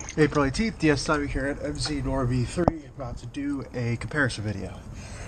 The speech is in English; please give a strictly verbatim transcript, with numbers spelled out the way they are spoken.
April eighteenth, D S W here at M Z Nor V three, about to do a comparison video.